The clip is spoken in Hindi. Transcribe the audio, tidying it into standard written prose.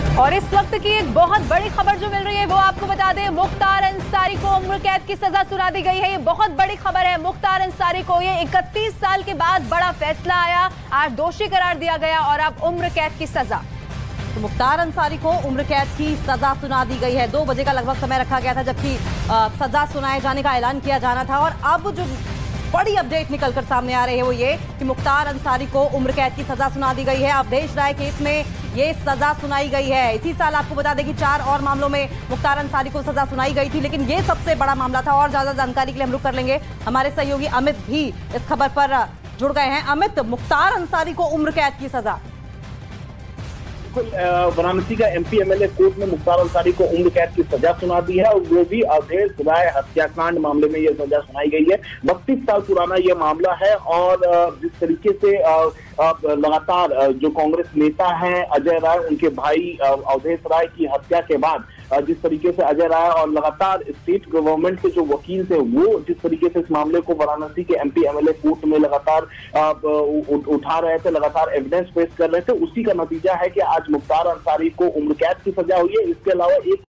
और इस वक्त की एक बहुत बड़ी खबर जो मिल रही है वो आपको बता दें, मुख्तार अंसारी को उम्र कैद की सजा सुना दी गई है। ये बहुत बड़ी खबर है। मुख्तार अंसारी को ये 31 साल के बाद बड़ा फैसला आया, आज दोषी करार दिया गया और अब उम्र कैद की सजा। तो मुख्तार अंसारी को उम्र कैद की सजा सुना दी गई है। 2 बजे का लगभग समय रखा गया था जबकि सजा सुनाए जाने का ऐलान किया जाना था। और अब जो बड़ी अपडेट निकलकर सामने आ रही है वो ये कि मुख्तार अंसारी को उम्र कैद की सजा सुना दी गई है। अवधेश राय केस में ये सजा सुनाई गई है। इसी साल आपको बता दें कि 4 और मामलों में मुख्तार अंसारी को सजा सुनाई गई थी, लेकिन ये सबसे बड़ा मामला था। और ज्यादा जानकारी के लिए हम रुक कर लेंगे, हमारे सहयोगी अमित भी इस खबर पर जुड़ गए हैं। अमित, मुख्तार अंसारी को उम्र कैद की सजा। वाराणसी का एमपी एमएलए कोर्ट ने मुख्तार अंसारी को उम्र कैद की सजा सुना दी है और वो भी अवधेश राय हत्याकांड मामले में ये सजा सुनाई गई है। 32 साल पुराना ये मामला है और जिस तरीके से लगातार जो कांग्रेस नेता हैं अजय राय, उनके भाई अवधेश राय की हत्या के बाद जिस तरीके से अजय राय और लगातार स्टेट गवर्नमेंट के जो वकील थे वो जिस तरीके से इस मामले को वाराणसी के एमपी एमएलए कोर्ट में लगातार उठा रहे थे, लगातार एविडेंस पेश कर रहे थे, उसी का नतीजा है कि आज मुख्तार अंसारी को उम्र कैद की सजा हुई है। इसके अलावा एक